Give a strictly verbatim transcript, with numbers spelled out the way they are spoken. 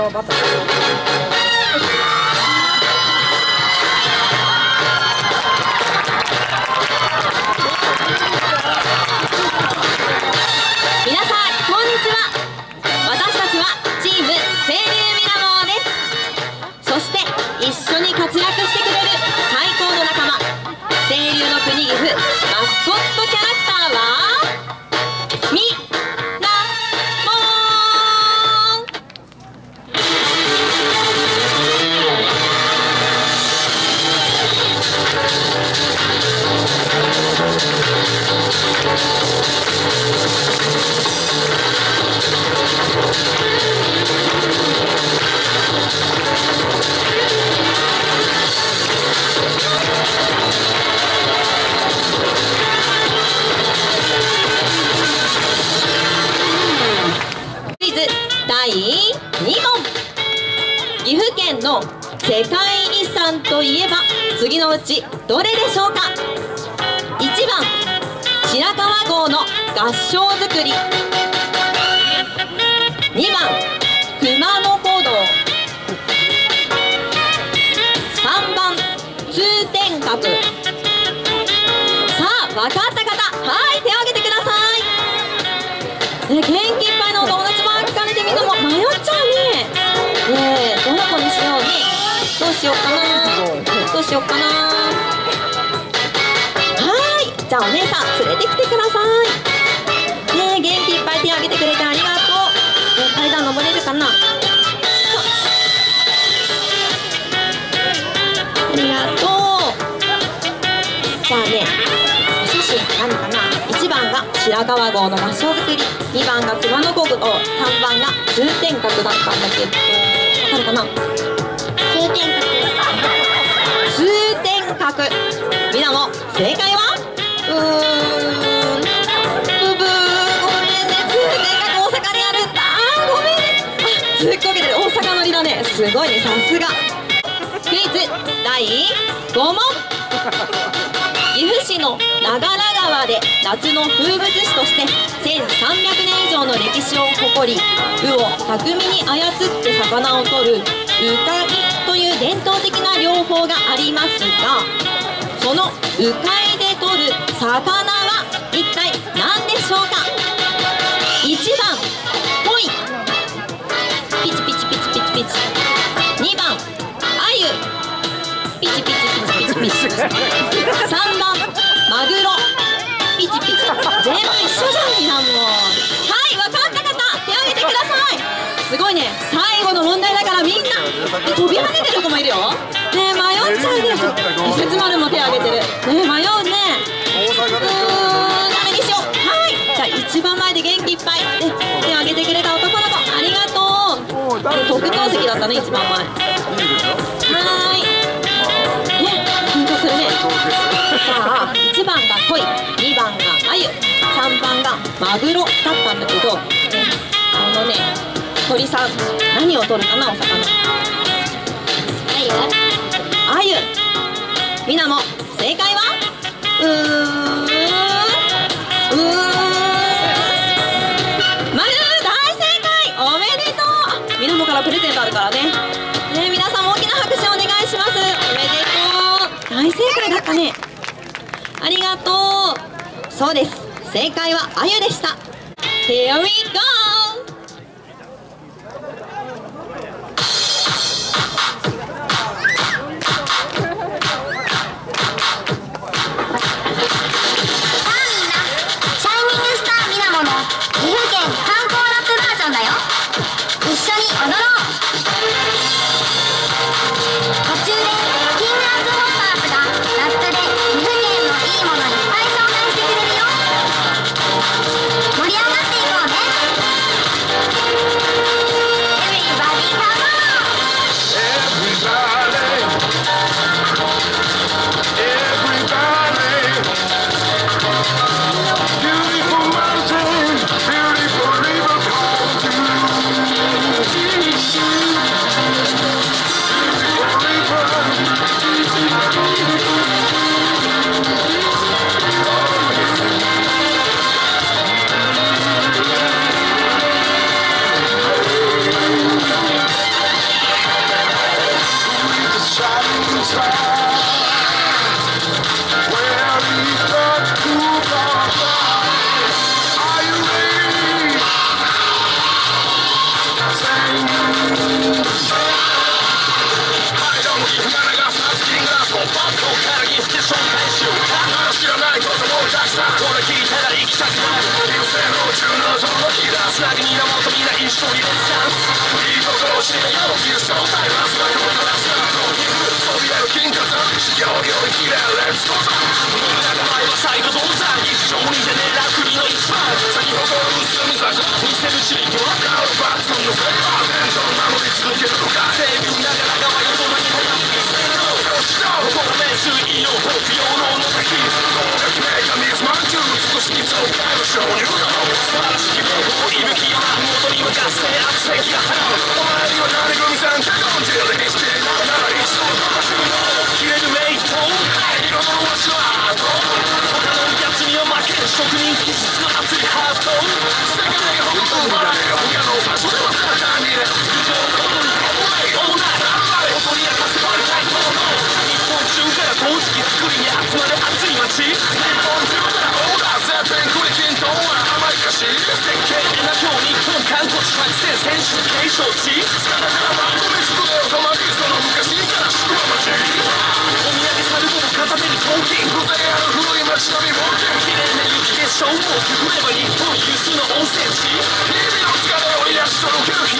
はバター。 皆さんこんにちは。私たちはチーム清流ミラモーです。そして一緒に活躍してくれる最高の仲間、清流の国岐阜マスコットキャラクターはミラモーン。クイズだいにもん。岐阜県の世界遺産といえば次のうちどれでしょうか。いちばん白川郷の合掌造り、にばん熊野古道、さんばん通天閣。さあ分かった方、はい手を挙げてください。ね、元気いっぱいのお友達ばっかりでみんなも迷っちゃうね。ねえどの子にしようね。どうしようかな、どうしようかな。はい、じゃあお姉さん連れてきてください。ねえ元気いっぱい手を挙げてくれてありがとう。ね、階段登れるかな。ありがとう。じゃあね、お写真何かな。いちばんが白川郷の合掌造り、にばんが熊野古道、さんばんが通天閣だったんだけど、わかるかな。通天閣。通天閣。みなも正解はうーん、ブブー、ごめんね。通天閣大阪にあるんだ。あーごめんね。あ、すっごけてる。大阪乗りだね。すごいね、さすが。クイズだいごもん。岐阜市の長良川で夏の風物詩としてせんさんびゃくねん以上の歴史を誇り、鵜を巧みに操って魚を取る鵜飼という伝統的な漁法がありますが、その鵜飼で取る魚は一体何でしょうか。いちばんポイ、ピチピチピチピチピチ。にばんアユ、ピチピチピチピチピチ。さんばんマグロ、ピチピチ。全部一緒じゃんみんなもう。はい、分かった方手を挙げてください。すごいね、最後の問題だからみんなで飛び跳ねてる子もいるよ。ねえ迷っちゃうね。伊勢丸も手を挙げてる。ねえ迷うね。うーん、誰にしよう。はい、じゃあ一番前で元気いっぱいで手を挙げてくれた男の子ありがとう。特等席だったね一番前。はーいね、緊張するね。さあいちばんがコイ、にばんがアユ、さんばんがマグロだったんだけど、ね、このね鳥さん何を取るかな。お魚アユ。みなも正解はうーんうーんマグロ。大正解、おめでとう。みなもからプレゼントあるからね。ね、皆さんも大きな拍手お願いします。おめでとう。大正解だったね。ありがとう。そうです、正解はアユでした。 Here we go。 盛り上がっていこうね。 一人でダンスいいところを知れよフューションタイムラスがこのラスが飛び出る金貨だ修行よりきれいレッツゴー信長前は最後増産一生にてねら国の一番先ほど盗みざこ見せる地域はガウバツ君のフェイバーテンション守り続けるのか整備ながら側よそなにもなく見せろこの名水医療北洋のの滝合格名が水まんじゅう少し水を変える鍾乳洞素晴らしき方法息吹よ元に向かって圧石が払うお前には何組さんけどジェリーしてならなら一生楽しむの切れるメイト彩のわしは他のやつには負ける職人気質の熱いハート世界が本当は他の場所では簡単に無情なことにオーナー踊り明かせバレたいと思う日本中から陶磁器作りに集まる熱い街日本中からオーダー絶品クリキントンは甘いかし絶景な今日日本観光地百選選手継承地つかだから番組作れよとまびその昔から宿場町お土産サルボも片手に陶器風情ある古い街並み冒険綺麗な雪結晶をくぐれば日本有数の温泉地日々の疲れを癒しとろける